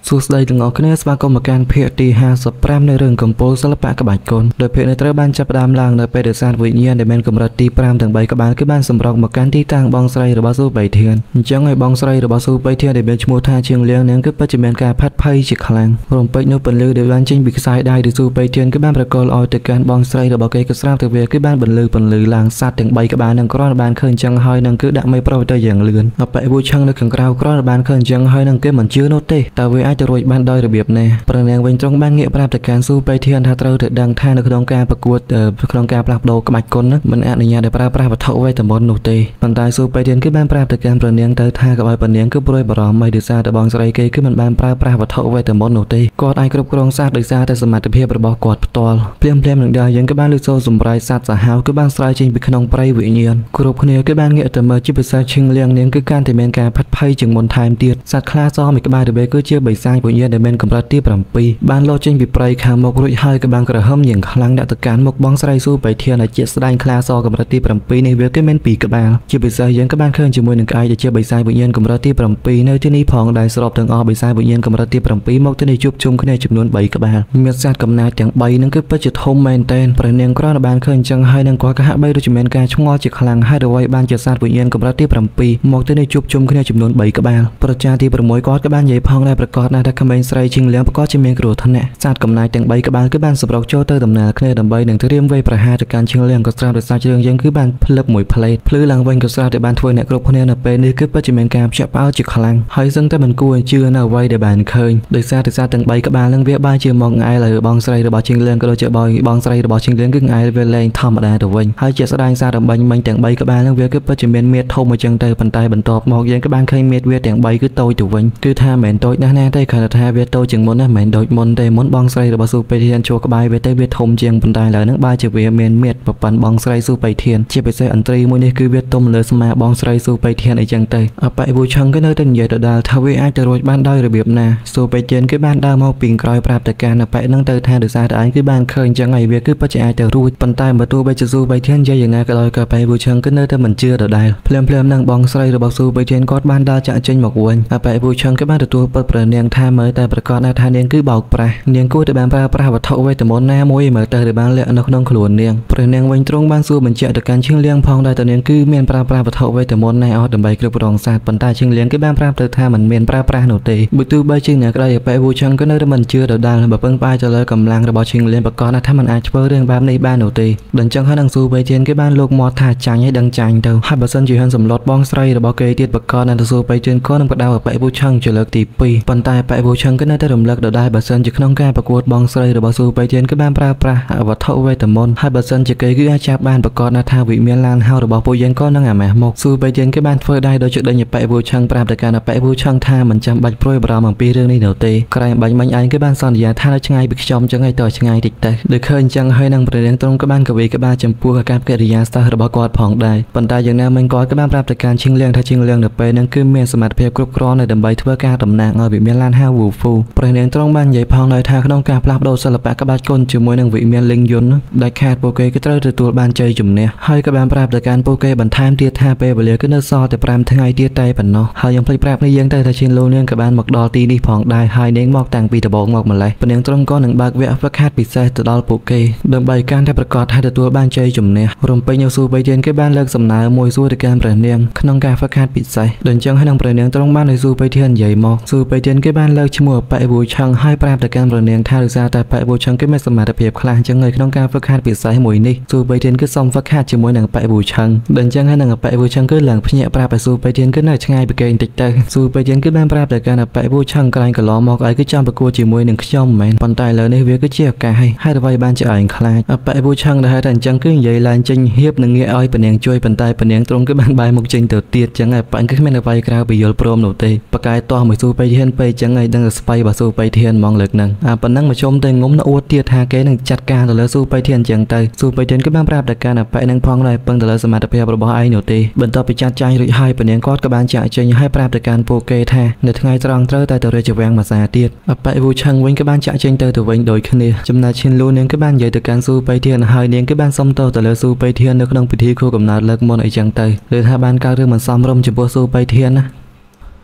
សួស្តីទាំងអស់គ្នាស្វាគមន៍មកកាន់ភាគទី55នៃរឿងកំពូលសិល្បៈក្បាច់គុនដោយភាគនេះត្រូវបានចាប់ផ្ដើមឡើងនៅពេលដែលសាស្ត្រវិញ្ញាណដែលមានកម្រិតទី5ទាំង3ក្បាលគឺបានសម្រុកមកកាន់ទីតាំងបងស្រីរបស់ស៊ូបៃធានអញ្ចឹងហើយបងស្រីរបស់ស៊ូបៃធានដែលមានឈ្មោះថាជាងលៀងនាងគឺពិតជាមានការផាត់ភ័យជាខ្លាំងរំពេចនៅពន្លឺដែលបានចេញពីខ្សែដៃរបស់ស៊ូបៃធានគឺបានប្រកល់ឲ្យទៅកាន់បងស្រីរបស់គេក៏ស្រាប់តែវាគឺបានបន្លឺឡើងសัตว์ទាំង3ក្បាលនឹងគ្រាន់បានឃើញអញ្ចឹងហើយនឹងគឺដាក់មេប្រុសទៅយ៉ាងលឿនអបិវូឆឹងនៅខាងក្រៅគ្រាន់បានឃើញអញ្ចឹងហើយនឹងគេមិនជឿនោះទេតើវាអាចទៅរួចបានដោយរបៀបណាប្រនាងវិញត្រង់បានងាកប្រាប់ទៅកាន់ស៊ូបៃធានថាត្រូវទៅដឹងថានៅក្នុងការប្រកួតក្នុងការផ្លាស់ប្ដូរក្បាច់គុនមិនអនុញ្ញាតឲ្យប្រើប្រាស់វត្ថុវេទមន្តនោះទេប៉ុន្តែស៊ូបៃធានគឺបានប្រាប់ទៅកាន់ប្រនាងទៅថាកុំឲ្យប្រនាងគឺព្រួយបារម្ភដោយសារតែបងស្រីគេគឺមិនបានប្រើប្រាស់វត្ថុវេទមន្តនោះទេគាត់អាចគ្រប់គ្រងសត្វដោយសារតែសមត្ថភាពរបស់គាត់ផ្ទាល់ភ្លាមនឹងដែរយើងក៏បានលើកសូរសម្រាយសត្វសាហាវគឺបានស្រែកចេញពីក្នុងព្រៃវិញ្ញាណគ្រប់គ្នាគឺបានងាកទៅមើលជាពិសេសឈឹងលៀងនាងគឺកាន់តែមានការផាត់ភ័យជាងមុនថែមទៀតសត្វខ្លាសមួយក្បាលទៅវាគឺជាបិសាចវិញ្ញាណដែលមានកម្រិតទី7បានលោតចេញពីព្រៃខាងមុខរួចហើយក៏បានក្រហមយ៉ាងខ្លាំងដាក់ទៅកាន់មុខបងស្រីស៊ូបៃធានដែលជាស្ដែងខ្លាសកម្រិតទី7នេះវាគឺមាន2ក្បាលជាពិសេសយើងក៏បានឃើញជាមួយនឹងក្អែកដែលជាបិសាចវិញ្ញាណកម្រិតទី7នៅទីនេះផងដែលស្របទាំងអស់បិសាចវិញ្ញាណកម្រិតទី7មកទីនេះជួបជុំគ្នាចំនួន3ក្បាលមានសត្វកំណាចទាំង3នឹងគឺពិតជាធំមែនទែនព្រះនាងគ្រាន់តែបានឃើញអញ្ចឹងហើយនឹងគាត់ក៏ហាក់បីដូចជាមានការឆ្ងល់ជាខ្លាំងហើយរវៃបានជាសត្វវិញ្ញាណកម្រិតទី7មកទីនេះជួបជុំគ្នាចំនួន3ក្បាលប្រជាទី6គាត់ក៏បាននិយាយផងដែរប្រកាសថាក្មេងស្រីជាងលៀងប្រកាសជាមានគ្រោះថ្នាក់សត្វកំណាចទាំង3ក្បាលគឺបានសម្រុកចូលទៅដំណើរគ្នាដើម្បីនឹងត្រៀមវេប្រហារទៅកាន់ជាងលៀងក៏ស្រាប់តែសាច់រឿងយើងគឺបានភ្លឹបមួយផ្លេតភ្លឺឡើងវិញក៏ស្រាប់តែបានធ្វើអ្នកគ្រប់គ្នានៅពេលនេះគឺពិតជាមានការភ្ញាក់ផ្អើលជាខ្លាំងហើយសឹងតែមិនគួរជឿនៅអ្វីដែលបានឃើញដោយសារតែសត្វទាំង3ក្បាលនឹងវាបានជាមកងឯលើបងស្រីរបស់ជាងលៀងក៏ដូចជាបងស្រីរបស់ជាងលៀងគឺងឯវាលែងធម្មតាទៅវិញហើយជាស្ដែងសាររំបាញ់មិញទាំង3ក្បាលនឹងវាគឺពិតជាមានមាឌធំអញ្ចឹងទៅប៉ុន្តែបន្ទាប់មកយើងក៏បានឃើញមាឌវាទាំង3គឺតូចទៅវិញគឺថាមិនមែនតូចណាស់ណាទេគ្រាន់តែថាវាតូចជាងមុនណាមិនមែនដូចមុនទេមុនបងស្រីរបស់ស៊ូបៃធានជួក្បាយវាទៅវាធំជាងប៉ុន្តែឥឡូវហ្នឹងបែរជាវាមានមាឌប្រព័ន្ធបងស្រីស៊ូបៃធានជាពិសេសអន្ត្រីមួយនេះគឺវាទុំលើស្មាបងស្រីស៊ូបៃធានអីចឹងទៅអបិវូឆឹងក៏នៅតែនិយាយដដែលថាវាអាចទៅរួចបានដោយរបៀបណាស៊ូបៃធានគឺបានដើរមកពីក្រោយប្រាប់ទៅកាន់អបិហ្នឹងទៅថាដោយសារតែឯងគឺបានឃើញចឹងហើយវាគឺពិតជាអាចទៅរួចប៉ុន្តែបើទោះបីជាស៊ូបៃធាននិយាយយ៉ាងណាក៏ដោយក៏អបិវូឆឹងគឺនៅតែមិនជឿដដែលភ្លាមនឹងបងស្រីរបស់ស៊ូបៃធានគាត់បានដើរចាក់ចេញមកវិញអបិវូឆឹងក៏បានទទួលពិតប្រនាងថាមើលតែប្រកាសថានាងគឺបោកប្រាស់នាងគួរតែបានប្រើប្រាស់វត្ថុវេទមន្តណាមួយមើលទៅដែលបានលាក់នៅក្នុងខ្លួននាងព្រះនាងវិញទ្រង់បានសួរបញ្ជាក់ទៅកាន់ឈឹងលៀងផងដែរតើនាងគឺមានប្រើប្រាស់វត្ថុវេទមន្តណាអត់ដើម្បីគ្រប់គ្រងសត្វប៉ុន្តែឈឹងលៀងគឺបានប្រាប់ទៅថាមិនមានប្រើប្រាស់នោះទេបើទោះបីជាអ្នកក្តីអបិវូឆឹងក៏នៅតែមិនជឿដដែលបើពឹងផ្អែកទៅលើកម្លាំងរបស់ឈឹងលៀងប្រកាសថាមិនអាចធ្វើរឿងបែបនេះបាននោះទេដល់អញ្ចឹងហើយនឹងស៊ូបៃធានគេបានលោកមាត់ថាចាញ់ឲ្យដឹងចាញ់ទៅហើយបើសិនជាហ៊ានសម្លុតបងស្រីរបស់គេទៀតប្រកាសថាស៊ូបៃធានក៏នឹងបដៅអបិវូឆឹងជាលើកទី2ប៉ុន្តែអបិវូឆឹងក៏នៅតែរំលឹកដដែលបើសិនជាក្នុងការប្រកួតបងស្រីរបស់ស៊ូបៃធានគឺបានប្រើប្រាស់វត្ថុវេទមន្តហើយបើសិនជាគេគឺអាចចាប់បានប្រកាសថាវិមានឡានហៅរបស់ពួកយើងក៏នឹងអាម៉ាស់មកស៊ូបៃធានគេបានធ្វើដែរដោយជាដេញអបិវូឆឹងប្រាប់ទៅកាន់អបិវូឆឹងថាមិនចាំបាច់ព្រួយបារម្ភអំពីរឿងនេះនោះទេក្រែងបាញ់មិញឯងគេបានសន្យាថានៅឆ្ងាយពីខ្ញុំចឹងឲ្យទៅឆ្ងាយតិចទៅដូចឃើញចឹងហើយនឹងប្រនាងទ្រង់ក៏បានកវីក្បាលចំពោះអាកប្បកិរិយាស្ទើររបស់គាត់ផងដែរប៉ុន្តែយ៉ាងណាមិញគាត់ក៏បានប្រាប់ទៅកាន់ឈឹងលៀងថាឈឹងលៀងនៅពេលហ្នឹងគឺមានសមត្ថភាពគ្រប់គ្រាន់ដើម្បីធ្វើការតំណាងឲ្យវិមានឡានហៅវូហ្វូប្រនាងទ្រង់បាននិយាយផងដែរថាក្នុងការផ្លាស់ប្ដូរសិល្បៈក្បាច់គុនជាមួយនឹងវិមានលិងយុនដែលខាតពួកគេក៏ត្រូវទទួលបានជ័យជំនះហើយក៏បានប្រាប់ទៅកាន់ពួកគេបន្ថែមទៀតថាពេលវេលាគឺនៅសល់តែ5ថ្ងៃទៀតតែប៉ុណ្ណោះហើយយើងភ្លេចប្រាប់នេះយើងទៅថាឈឹងលូនាងក៏បានមកដល់ទីនេះផងដែរហើយនាងមកតាំងពីដំបូងមកម្លេះប្រនាងទ្រង់ក៏នឹងបើកវគ្គហ្វឹកហាត់ពិសេសទៅដល់ពួកគេដើម្បីកាន់តែប្រកាសថាទទួលបានជ័យជំនះរំពេញនៅស៊ូបៃធានគេបានលើកសំណើមួយសួរទៅកាន់ព្រះនាងក្នុងការហ្វឹកហាត់ពិសេសដូចអញ្ចឹងហើយនឹងព្រះនាងទ្រង់បានឲ្យស៊ូបៃធាននិយាយមកស៊ូបៃធានគេបានលើកឈ្មោះអបិវូឆឹងហើយប្រាប់ទៅកាន់ព្រះនាងថាដោយសារតែអបិវូឆឹងគេមានសមត្ថភាពខ្លះអញ្ចឹងហើយក្នុងការហ្វឹកហាត់ពិសេសមួយនេះស៊ូបៃធានគឺសុំហ្វឹកហាត់ជាមួយនឹងអបិវូឆឹងដូចអញ្ចឹងហើយនឹងអបិវូឆឹងគឺឡើងភ្ញាក់ប្រាប់ឲ្យស៊ូបៃធានគឺនៅឆ្ងាយពីគេបន្តិចទៅស៊ូបៃធានគឺបានប្រាប់ទៅកាន់អបិវូឆឹងក្រែងកន្លងមកឲ្យគឺចង់ប្រកួតជាមួយនឹងខ្ញុំមិនមែនប៉ុន្តែឥឡូវនេះវាគឺជាឱកាសហើយអ្វីបានជាឯងខ្លាចអបិវូឆឹងដែលហៅថាអញ្ចឹងគឺនិយាយឡើងចេញហៀបនឹងងាកឲ្យពនាងជួយប៉ុន្តែពនាងទ្រង់គឺបានបែរមុខចេញទៅទៀតអញ្ចឹងហើយប៉ាញ់គឺគ្មានអ្វីក្រៅពីយល់ព្រមនោះទេបកាយតោះមួយស៊ូបៃធានពេកអញ្ចឹងហើយដឹងតែស្បៃរបស់ស៊ូបៃធានហ្មងលើកហ្នឹងប៉ុណ្ណឹងមកជុំទៅងុំនៅអួតទៀតថាគេនឹងចាត់ការទៅលើស៊ូបៃធានអញ្ចឹងទៅស៊ូបៃធានគឺបានប្រាប់ទៅកាន់អបិនឹងផងដែរពឹងទៅលើសមត្ថភាពរបស់ឯងនោះទេបន្ទាប់ពីចាត់ចែងរួចហើយពនាងគាត់ក៏បានចាក់ចេញហើយប្រាប់ទៅកាន់ពួកគេថានៅថ្ងៃត្រង់ត្រូវតែទៅរាជវាំងមួយសាទៀតអបិវូឆឹងវិញក៏បានចាក់ចេញទៅវិញដូចគ្នាចំណែកឈិនលូនាងក៏បាននិយាយទៅកាន់ស៊ូបៃធានហើយនាងក៏បានសុំទោសទៅលើស៊ូបៃធាននៅក្នុងពិធីខួបកំណើតលើកមុនអីចឹងទៅលើថាបានកើតរឿងមិនសមរម្យចំពោះស៊ូបៃធានណា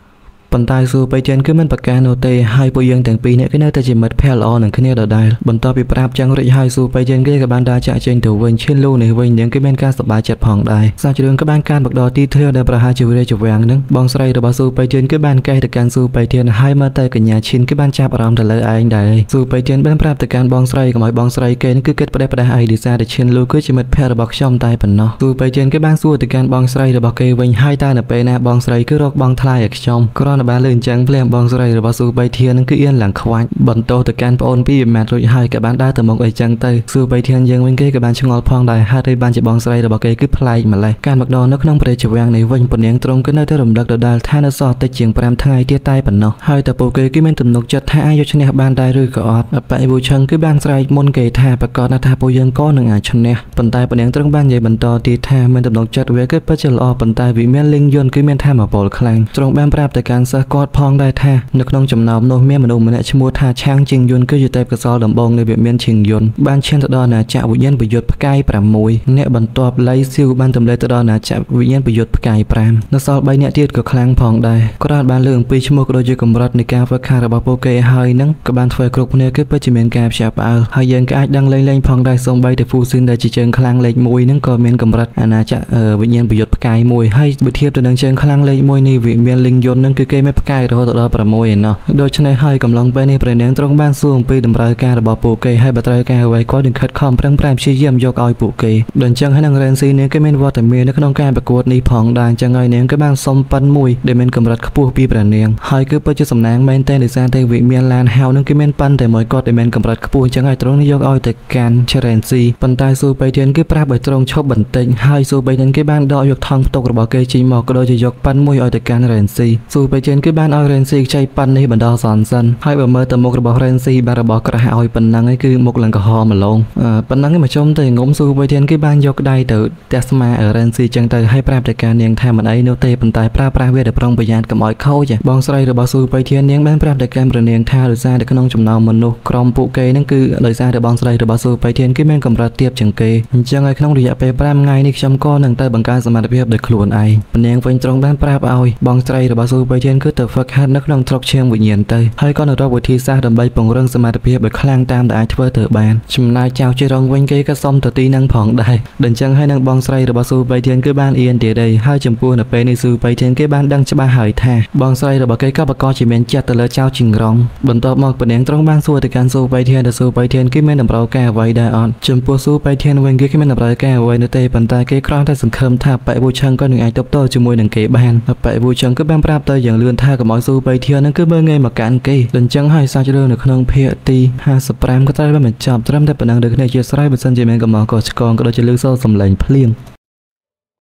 ប៉ុន្តែស៊ូបៃទៀនគឺមិនប្រកាសនោះទេហើយពួកយើងទាំងពីរនាក់គឺនៅតែជាមិត្តភក្តិល្អនឹងគ្នាដដែលបន្ទាប់ពីប្រាប់ចឹងរួចហើយស៊ូបៃទៀនគេក៏បានដើរចាក់ចេញទៅវិញឈានលូនេះវិញនាងគឺមានការសប្បាយចិត្តផងដែរសាច់រឿងក៏បានការបង្កទីធ្លាដែលប្រហែលជារាជវាំងនឹងបងស្រីរបស់ស៊ូបៃទៀនគឺបានកេះទៅកាន់ស៊ូបៃទៀនហើយមើលទៅកញ្ញាឈិនគឺបានចាប់អារម្មណ៍ទៅលើឯងដែរស៊ូបៃទៀនបានប្រាប់ទៅកាន់បងស្រីកុំឲ្យបងស្រីគេនឹងគឺគិតផ្ដេសផ្ដាសអីដោយសារតែឈិនលូគឺជាមិត្តភក្តិរបស់ខ្ញុំតែប៉ុណ្ណោះស៊ូបៃទៀនគឺបានសួរទៅកាន់បងស្រីរបស់គេវិញហើយតើនៅពេលណាបងស្រីគឺរកបងថ្លៃឲ្យខ្ញុំគ្រាន់តែបានលើអញ្ចឹងភ្លាមបងស្រីរបស់ស៊ូបៃធាននឹងគឺអៀនឡើងខ្វាច់បន្ទោសទៅកាន់ប្អូនពីរម៉ាត់រួចហើយក៏បានដើរទៅមុខអីចឹងទៅស៊ូបៃធានយើងវិញគេក៏បានឆ្ងល់ផងដែរហេតុអីបានជាបងស្រីរបស់គេគឺប្លែកម្លេះការមកដល់នៅក្នុងព្រះរាជវាំងនេះវិញពនាងទ្រង់គឺនៅតែរំលឹកដដែលថានៅសល់តិចជាង5ថ្ងៃទៀតតែប៉ុណ្ណោះហើយតើពួកគេគឺមានទំនុកចិត្តថាអាចយកឈ្នះបានដែរឬក៏អត់បេវូឆឹងគឺបានស្រែកមុនគេថាប្រកាសថាពួកយើងក៏នឹងអាចឈ្នះប៉ុន្តែពនាងទ្រង់បាននិយាយបន្តទៀតថាមានទំនុកចិត្តវាគឺពិតជាល្អប៉ុន្តែវិមានលិងយន្តគឺមានថាមពលខ្លាំងទ្រង់បានប្រាប់ទៅកាន់សិស្សគាត់ផងដែរថានៅក្នុងចំណោមនោះមានមនុស្សម្នាក់ឈ្មោះថាឆាងជាងយន្តគឺជាទេពកោសល្យដំបងនៃវិមានជាងយន្តបានឈានទៅដល់អាណាចក្រវិញ្ញាណប្រយុទ្ធផ្កាយ6អ្នកបន្ទាប់លៃស៊ីវបានទម្លាយទៅដល់អាណាចក្រវិញ្ញាណប្រយុទ្ធផ្កាយ5នៅសល់3អ្នកទៀតក៏ខ្លាំងផងដែរគាត់បានលើកអំពីឈ្មោះក៏ដូចជាកម្រិតនៃការហ្វឹកហាត់របស់ពួកគេហើយនឹងក៏បានធ្វើគ្រប់គ្នាគឺពិតជាមានការភ្ញាក់ផ្អើលហើយយើងក៏អាចដឹងលេងផងដែរសូម្បីតែហ្វូស៊ីនដែលជាជើងខ្លាំងលេខ1នឹងក៏មានកម្រិតអាណាចក្រវិញ្ញាណប្រយុទ្ធផ្កាយ1ហើយបើធៀបទៅនឹងជើងខ្លាំងលេខ1នេះវិមានលិងយន្តនឹងគឺគេមានផ្កាយរហូតដល់6ឯណោះដូច្នេះហើយកំឡុងពេលនេះព្រះនាងទ្រង់បានសួរអំពីតម្រូវការរបស់ពួកគេហើយបើត្រូវការអ្វីគាត់នឹងខិតខំប្រឹងប្រែងព្យាយាមយកឲ្យពួកគេដូចអញ្ចឹងហើយនឹងរ៉េនស៊ីនាងក៏មានវត្តមាននៅក្នុងការប្រកួតនេះផងដែរអញ្ចឹងហើយនាងក៏បានសុំប៉ិនមួយដែលមានកម្រិតខ្ពស់ពីព្រះនាងហើយគឺពិតជាសំណាងមែនតែដោយសារតែវិមានឡានហៅនឹងគឺមានប៉ិនតែមួយគាត់ដែលមានកម្រិតខ្ពស់អញ្ចឹងហើយទ្រង់យកឲ្យទៅកាន់ឆេរ៉េនស៊ីប៉ុន្តែស៊ូបៃទៀនគឺប្រាប់ឲ្យទ្រង់ឈប់បន្តិចហើយស៊ូបៃទៀនគេបានដកយកថង់ផ្ទុករបស់គេចេញមកក៏ដូចជាយកប៉ិនមួយឲ្យទៅកាន់រ៉េនស៊ីស៊ូបៃទៀនគឺបានឲ្យរ៉េនស៊ីខ្ចីប៉ិននេះបណ្ដោះសនសិនហើយបើមើលទៅមុខរបស់រ៉េនស៊ីបានរបស់ក្រាស់ឲ្យប៉ុណ្ណឹងឯងគឺមុខឡើងក្រហមម្លងប៉ុណ្ណឹងឯងមកជុំទៅងុំស៊ូបៃទៀនគេបានយកដៃទៅទះស្មារ៉េនស៊ីចឹងទៅហើយប្រាប់ទៅកាន់នាងថាមិនអីនោះទេប៉ុន្តែប្រើប្រាស់វាđểប្រុងប្រយ័ត្នកុំឲ្យខូចបងស្រីរបស់ស៊ូបៃទៀននាងបានប្រាប់ទៅកាន់ព្រះនាងថាដោយសារតែក្នុងចំណោមមនុស្សក្រុមពួកគេនឹងគឺដោយសារតែបងស្រីរបស់ស៊ូបៃទៀនគេមានកម្រិតទាបជាងគេអញ្ចឹងហើយក្នុងរយៈពេល5ថ្ងៃនេះខ្ញុំក៏នឹងទៅបង្កើនសមត្ថភាពដោយខ្លួនឯងព្រះនាងវិញទ្រង់បានប្រាប់ឲ្យបងស្រីរបស់ស៊ូបៃទៀនគឺទៅហ្វឹកហាត់នៅក្នុងទ្រុកឈាមវិញ្ញាណទៅហើយក៏នឹងរកវិធីសាស្ត្រដើម្បីពង្រឹងសមត្ថភាពឲ្យខ្លាំងតាមដែលអាចធ្វើទៅបានចំណែកចៅជារងវិញគេក៏សុំទៅទីនឹងផងដែរដូចអញ្ចឹងហើយនឹងបងស្រីរបស់ស៊ូបៃទៀនគឺបានអៀនទៀតហើយហើយចំពោះនៅពេលនេះស៊ូបៃទៀនគេបានដឹងច្បាស់ហើយថាបងស្រីរបស់គេក៏ប្រកាសជាមានចិត្តទៅលើចៅជីងរងបន្ទាប់មកព្រះនាងទ្រង់បានសួរទៅកាន់ស៊ូបៃទៀនថាស៊ូបៃទៀនគេមានតម្រូវការអ្វីដែរអត់ចំពោះស៊ូបៃទៀនវិញគេមានតម្រូវការអ្វីនោះទេប៉ុន្តែគេគ្រាន់តែសង្ឃឹមថាបេវូឆឹងក៏នឹងអាចទប់ទល់ជាមួយនឹងគេបានបេវូឆឹងក៏បានប្រាប់ទៅយ៉ាងលឿនថាកុំឲ្យស៊ូបៃទៀននឹងគឺមើងងាយមកកាន់គេដូចអញ្ចឹងហើយសាច់រឿងនៅក្នុងភាគទី55ក៏ត្រូវបានបញ្ចប់ត្រឹមតែប៉ុណ្ណឹងដូចគ្នាជាស្រ័យបើសិនជាមានកំហុសខុសឆ្គងក៏ដូចជាលើកសូរសំឡេងភ្លៀង